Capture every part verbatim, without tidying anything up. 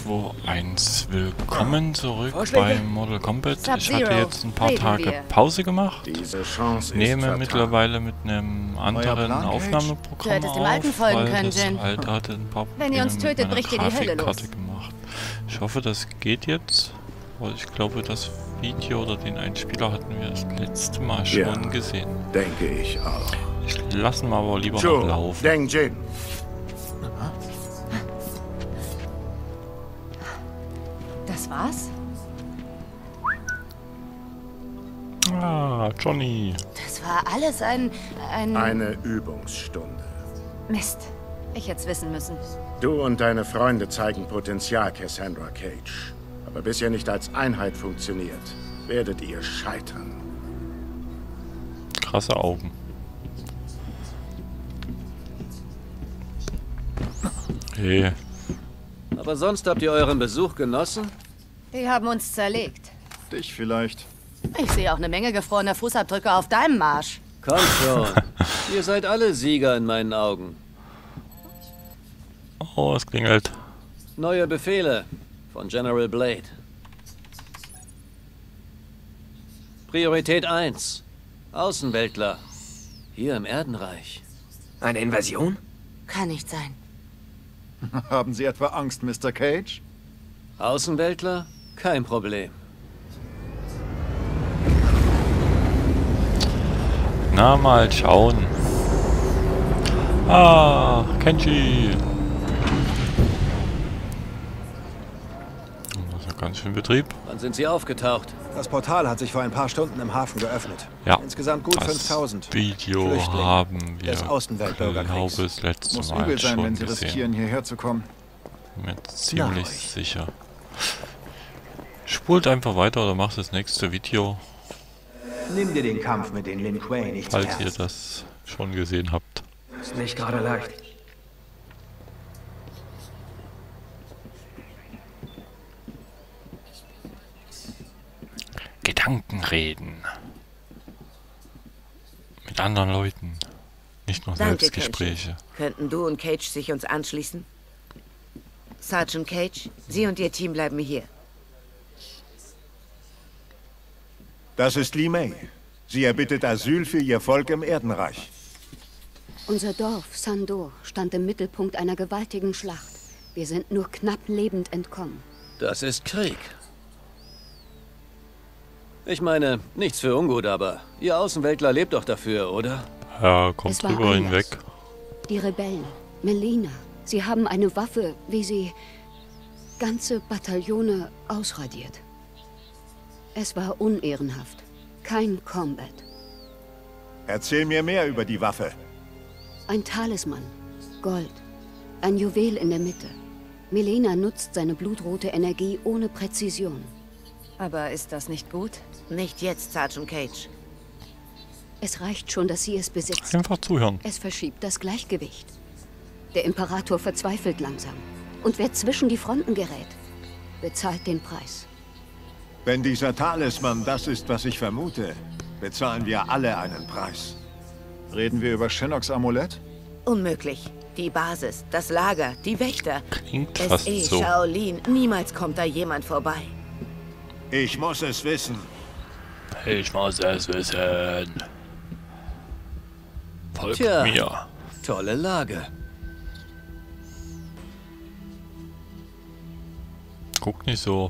zwei eins. Willkommen zurück bei Mortal Kombat. Ich hatte jetzt ein paar Tage Pause gemacht. Nehme mittlerweile mit einem anderen Aufnahmeprogramm auf, weil das alte hatte ein paar Probleme mit meiner Grafikkarte gemacht. Ich hoffe, das geht jetzt, weil ich glaube, das Video oder den Einspieler hatten wir das letzte Mal schon ja, gesehen. Denke ich auch. Ich lasse mal aber lieber noch laufen. Deng Jin. Das war's? Ah, Johnny. Das war alles ein... ein... Eine Übungsstunde. Mist. Ich hätte es wissen müssen. Du und deine Freunde zeigen Potenzial, Cassandra Cage. Aber bis ihr nicht als Einheit funktioniert, werdet ihr scheitern. Krasse Augen. Hey. Aber sonst habt ihr euren Besuch genossen? Die haben uns zerlegt. Dich vielleicht. Ich sehe auch eine Menge gefrorener Fußabdrücke auf deinem Marsch. Komm schon. Ihr seid alle Sieger in meinen Augen. Oh, es klingelt. Neue Befehle von General Blade. Priorität eins. Außenweltler. Hier im Erdenreich. Eine Invasion? Kann nicht sein. Haben Sie etwa Angst, Mister Cage? Außenweltler? Kein Problem. Na, mal schauen. Ah, Kenji. Das ist ja ganz schön Betrieb. Wann sind Sie aufgetaucht? Das Portal hat sich vor ein paar Stunden im Hafen geöffnet. Ja. Insgesamt gut fünftausend. Video Flüchtlinge haben wir, des Außenweltbürgerkriegs. glaube ich, das letzte Muss Mal übel sein, schon wenn Sie gesehen. riskieren, hierher zu kommen. Bin mir ziemlich sicher. Spult einfach weiter oder macht das nächste Video, Nimm dir den Kampf mit den Lin Kuei nicht zu falls ihr Herzen. das schon gesehen habt. Ist nicht gerade leicht. Gedankenreden. Mit anderen Leuten. Nicht nur Danke, Selbstgespräche. Kenji. Könnten du und Cage sich uns anschließen? Sergeant Cage, Sie und Ihr Team bleiben hier. Das ist Li Mei. Sie erbittet Asyl für ihr Volk im Erdenreich. Unser Dorf, Sandor, stand im Mittelpunkt einer gewaltigen Schlacht. Wir sind nur knapp lebend entkommen. Das ist Krieg. Ich meine, nichts für ungut, aber ihr Außenweltler lebt doch dafür, oder? Ja, kommt Es war drüber anders. hinweg. Die Rebellen, Melina, sie haben eine Waffe, wie sie ganze Bataillone ausradiert. Es war unehrenhaft. Kein Combat. Erzähl mir mehr über die Waffe. Ein Talisman. Gold. Ein Juwel in der Mitte. Melina nutzt seine blutrote Energie ohne Präzision. Aber ist das nicht gut? Nicht jetzt, Sergeant Cage. Es reicht schon, dass sie es besitzt. Einfach zuhören. Es verschiebt das Gleichgewicht. Der Imperator verzweifelt langsam. Und wer zwischen die Fronten gerät, bezahlt den Preis. Wenn dieser Talisman das ist, was ich vermute, bezahlen wir alle einen Preis. Reden wir über Shinnocks Amulett? Unmöglich. Die Basis, das Lager, die Wächter. Klingt Es fast ist so. Shaolin. Niemals kommt da jemand vorbei. Ich muss es wissen. Ich muss es wissen. Folgt Tja. mir. Tolle Lage. Guck nicht so.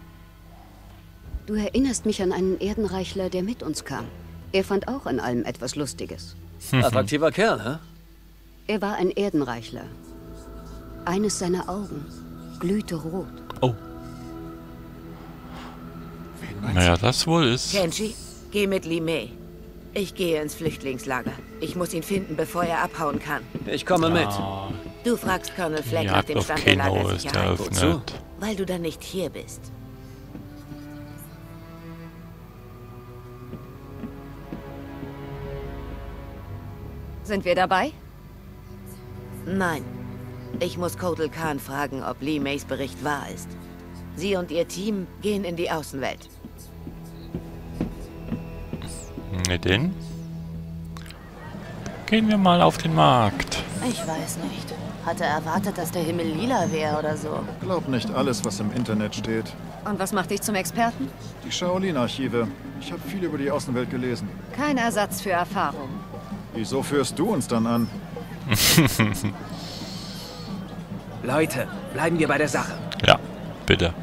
Du erinnerst mich an einen Erdenreichler, der mit uns kam. Er fand auch an allem etwas Lustiges. Attraktiver Kerl, hä? Er war ein Erdenreichler. Eines seiner Augen glühte rot. Oh. Naja, das wohl ist. Kenji, geh mit Li Mei. Ich gehe ins Flüchtlingslager. Ich muss ihn finden, bevor er abhauen kann. Ich komme mit. Ah, Du fragst Colonel Fleck die nach Jagd dem auf Stand der Kano ist Lagersicherheit. eröffnet. Weil du dann nicht hier bist. Sind wir dabei? Nein. Ich muss Kotal Khan fragen, ob Li Meis Bericht wahr ist. Sie und ihr Team gehen in die Außenwelt. Ne, denn? Gehen wir mal auf den Markt. Ich weiß nicht. Hatte erwartet, dass der Himmel lila wäre oder so. Glaub nicht alles, was im Internet steht. Und was macht dich zum Experten? Die Shaolin-Archive. Ich habe viel über die Außenwelt gelesen. Kein Ersatz für Erfahrung. Wieso führst du uns dann an? Leute, bleiben wir bei der Sache. Ja, bitte.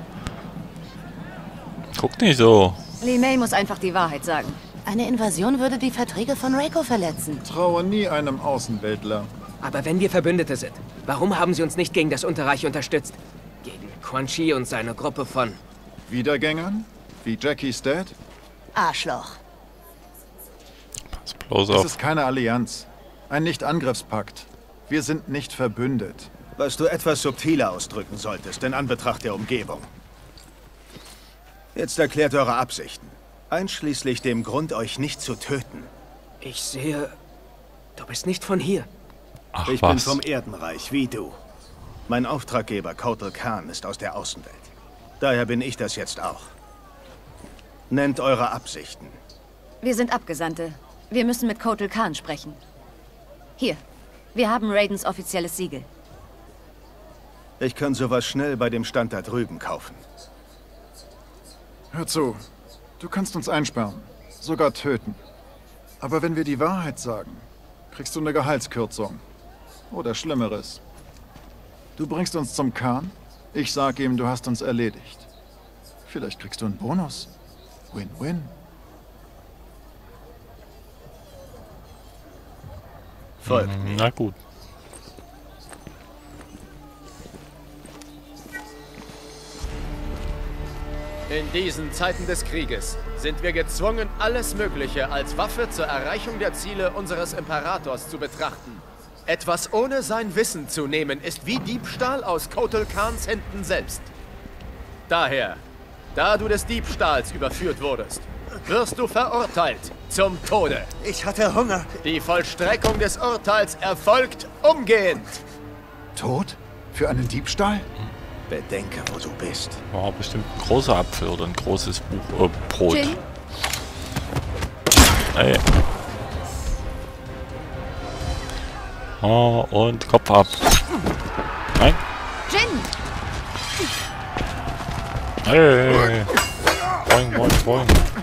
Guck nicht so. Li Mei muss einfach die Wahrheit sagen. Eine Invasion würde die Verträge von Reiko verletzen. Traue nie einem Außenweltler. Aber wenn wir Verbündete sind, warum haben sie uns nicht gegen das Unterreich unterstützt? Gegen Quan Chi und seine Gruppe von... Wiedergängern? Wie Jackie's Dad? Arschloch. Pass bloß Das auf. ist keine Allianz. Ein Nicht-Angriffspakt. Wir sind nicht verbündet. Was du etwas subtiler ausdrücken solltest, in Anbetracht der Umgebung. Jetzt erklärt eure Absichten. Einschließlich dem Grund, euch nicht zu töten. Ich sehe... Du bist nicht von hier. Ach, ich was? bin vom Erdenreich, wie du. Mein Auftraggeber, Kotal Khan, ist aus der Außenwelt. Daher bin ich das jetzt auch. Nennt eure Absichten. Wir sind Abgesandte. Wir müssen mit Kotal Khan sprechen. Hier. Wir haben Raidens offizielles Siegel. Ich kann sowas schnell bei dem Stand da drüben kaufen. Hör zu. Du kannst uns einsperren. Sogar töten. Aber wenn wir die Wahrheit sagen, kriegst du eine Gehaltskürzung. Oder Schlimmeres. Du bringst uns zum Khan, ich sag ihm, du hast uns erledigt. Vielleicht kriegst du einen Bonus. Win-win. Folgt mir. Na gut. In diesen Zeiten des Krieges sind wir gezwungen, alles Mögliche als Waffe zur Erreichung der Ziele unseres Imperators zu betrachten. Etwas ohne sein Wissen zu nehmen, ist wie Diebstahl aus Kotal Khans Händen selbst. Daher, da du des Diebstahls überführt wurdest, wirst du verurteilt zum Tode. Ich hatte Hunger. Die Vollstreckung des Urteils erfolgt umgehend. Tod? Für einen Diebstahl? Bedenke, wo du bist. War bestimmt ein großer Apfel oder ein großes Buch, äh, Brot. Jin? Ey. Oh, und Kopf ab. Nein. Jin! Hey. Boing, boing, boing.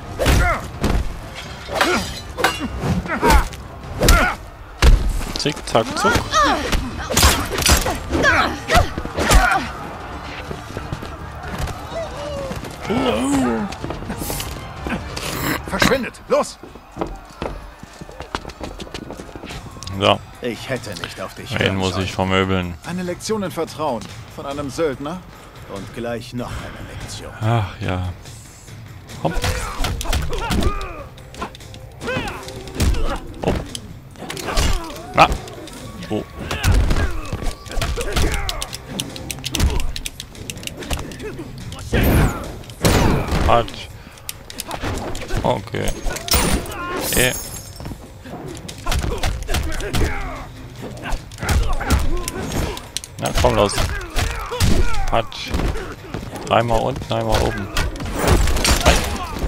Zick, zack, zuck. Verschwindet! Los! So. Ich hätte nicht auf dich Den hören muss sollen. ich vermöbeln. Eine Lektion in Vertrauen. Von einem Söldner. Und gleich noch eine Lektion. Ach ja. Komm. Oh. Na. Oh. Halt. Okay. Okay. Na, komm los. Patsch. Dreimal unten, einmal oben. Nein.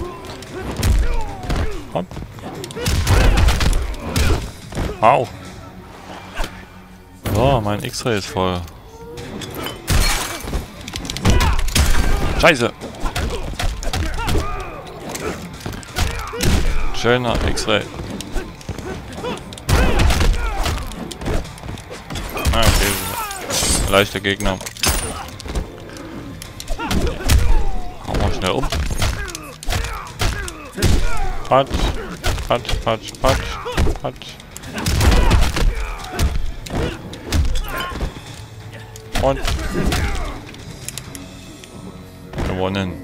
Komm. Au. So, mein X-Ray ist voll. Scheiße. Schöner X-Ray. Ah, okay. Leichter Gegner. Hauen wir schnell um. Patsch. Patsch, patsch, patsch, patsch. Und gewonnen.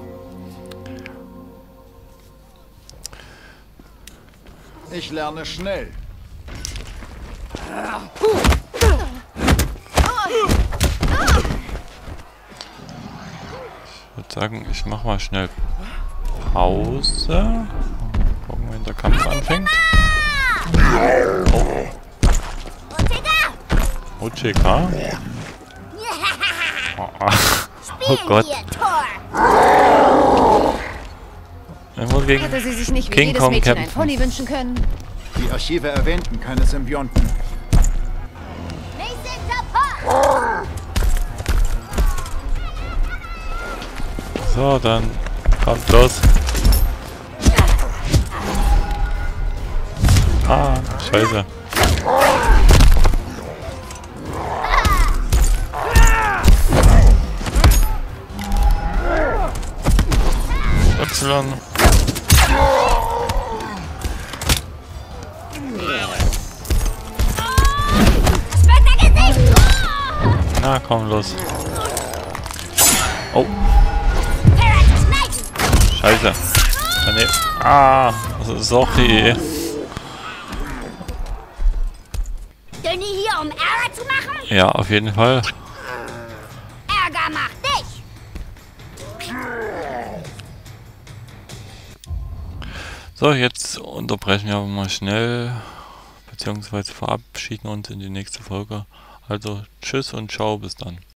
Ich lerne schnell. Ich würde sagen, ich mach mal schnell Pause. Gucken, wenn der Kampf anfängt. Oh. Uchika. Oh, oh Gott. Hätte sie sich nicht wie King jedes Kong Mädchen kämpfen. ein Pony wünschen können? Die Archive erwähnten keine Symbionten. Mason So, dann kommt los. Ah, scheiße. Y. Na, komm, los. Oh. Scheiße. Ah, sorry. Sind die hier, um Ärger zu machen? Ja, auf jeden Fall. Ärger macht dich. So, jetzt unterbrechen wir aber mal schnell, beziehungsweise verabschieden uns in die nächste Folge. Also, tschüss und ciao, bis dann.